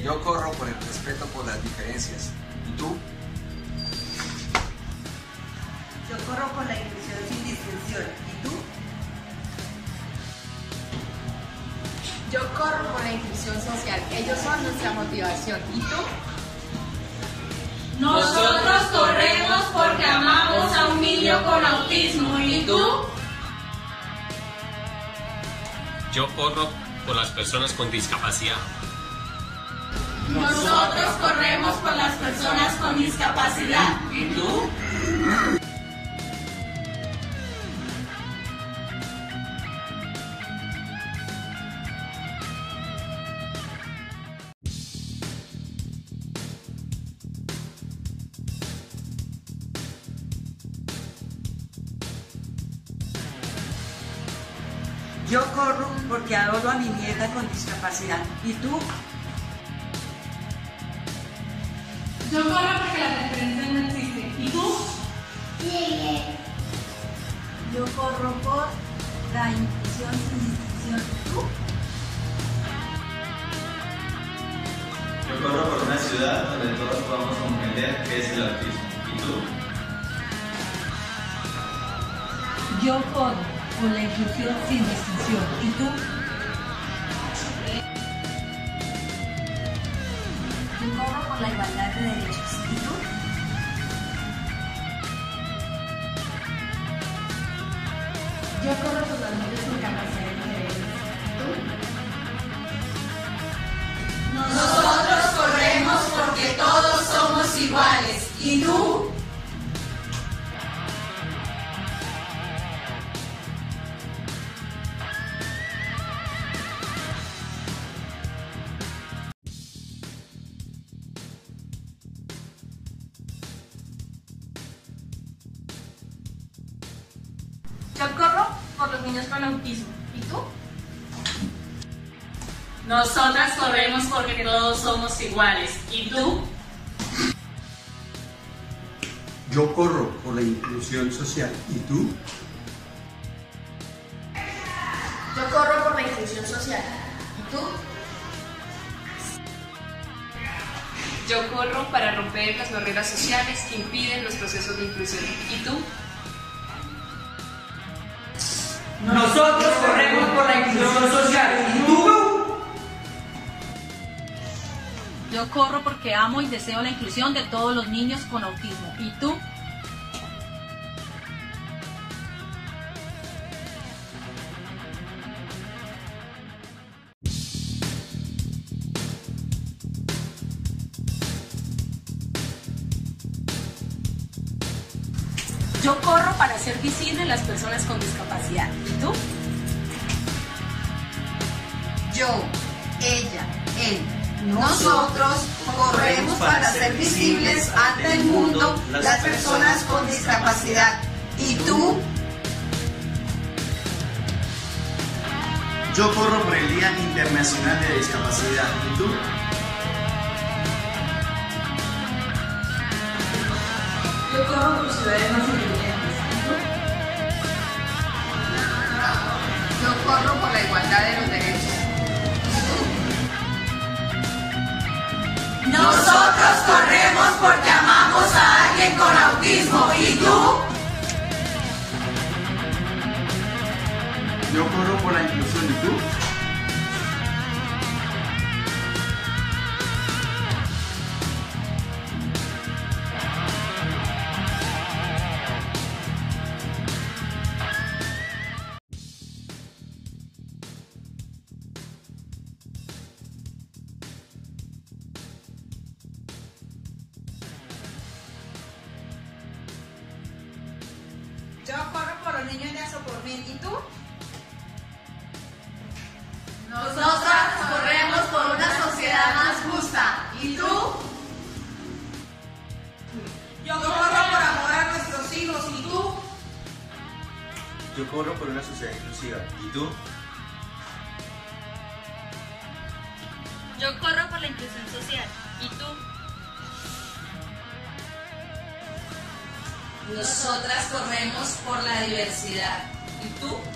Yo corro por el respeto por las diferencias. ¿Y tú? Yo corro por la inclusión sin distinción. ¿Y tú? Yo corro por la inclusión social. Ellos son nuestra motivación. ¿Y tú? Nosotros corremos porque amamos a un niño con autismo. ¿Y tú? Yo corro por las personas con discapacidad. Nosotros corremos por las personas con discapacidad. ¿Y tú? Yo corro porque adoro a mi nieta con discapacidad. ¿Y tú? Yo corro porque la preferencia no existe. ¿Y tú? Yo corro por la inclusión sin distinción. ¿Y tú? Yo corro por una ciudad donde todos podamos comprender qué es el autismo. ¿Y tú? Yo corro por la inclusión sin distinción. ¿Y tú? Yo corro por la igualdad de derechos. ¿Y tú? Yo corro por los niños con capacidad diferentes. ¿Y tú? Nosotros corremos porque todos somos iguales. ¿Y tú? Yo corro por los niños con autismo. ¿Y tú? Nosotras corremos porque todos somos iguales. ¿Y tú? Yo corro por la inclusión social. ¿Y tú? Yo corro por la inclusión social. ¿Y tú? Yo corro para romper las barreras sociales que impiden los procesos de inclusión. ¿Y tú? Nosotros corremos por la inclusión social. ¿Y tú? Yo corro porque amo y deseo la inclusión de todos los niños con autismo. ¿Y tú? Yo corro para hacer visibles las personas con discapacidad. ¿Y tú? Yo, ella, él, nosotros corremos para hacer visibles ante el mundo las personas con discapacidad. ¿Y tú? Yo corro por el Día Internacional de la Discapacidad. ¿Y tú? Yo corro por ciudades más inteligentes. Yo corro por la igualdad de los derechos. Nosotros corremos porque amamos a alguien con autismo. ¿Y tú? Yo corro por la inclusión. ¿Y tú? Yo corro por los niños de Asopormen. ¿Y tú? Nosotras corremos por una sociedad más justa. ¿Y tú? Yo corro por amor a nuestros hijos. ¿Y tú? Yo corro por una sociedad inclusiva. ¿Y tú? Yo corro por la inclusión social. ¿Y tú? Nosotras corremos por la diversidad. ¿Y tú?